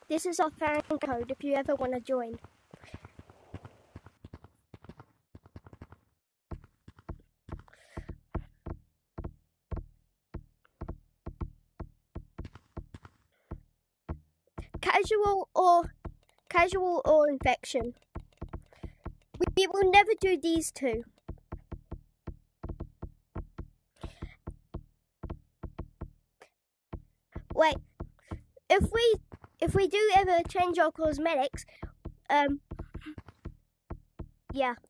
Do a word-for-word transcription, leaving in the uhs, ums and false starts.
This is our fan code if you ever want to join. Casual or casual or infection. We will never do these two. Wait, if we if we do ever change our cosmetics, um, yeah.